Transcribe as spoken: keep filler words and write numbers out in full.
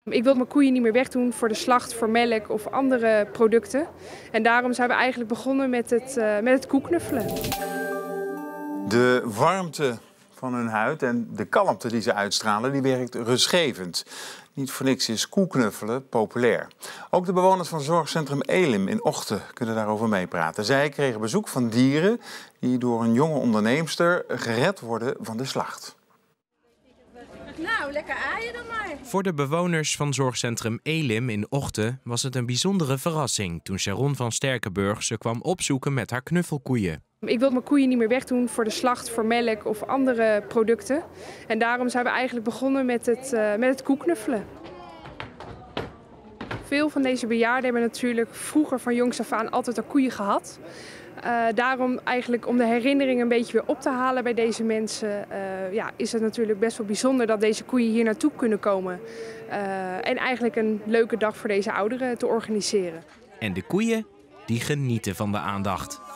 Ik wil mijn koeien niet meer wegdoen voor de slacht, voor melk of andere producten. En daarom zijn we eigenlijk begonnen met het, uh, met het koeknuffelen. De warmte van hun huid en de kalmte die ze uitstralen, die werkt rustgevend. Niet voor niks is koeknuffelen populair. Ook de bewoners van zorgcentrum Elim in Ochten kunnen daarover meepraten. Zij kregen bezoek van dieren die door een jonge onderneemster gered worden van de slacht. Nou, lekker aaien dan maar. Voor de bewoners van zorgcentrum Elim in Ochten was het een bijzondere verrassing toen Sharon van Sterkenburg ze kwam opzoeken met haar knuffelkoeien. Ik wil mijn koeien niet meer wegdoen voor de slacht, voor melk of andere producten. En daarom zijn we eigenlijk begonnen met het, uh, met het koeknuffelen. Veel van deze bejaarden hebben natuurlijk vroeger van jongs af aan altijd al koeien gehad. Uh, daarom eigenlijk om de herinnering een beetje weer op te halen bij deze mensen, uh, ja, is het natuurlijk best wel bijzonder dat deze koeien hier naartoe kunnen komen. Uh, en eigenlijk een leuke dag voor deze ouderen te organiseren. En de koeien, die genieten van de aandacht.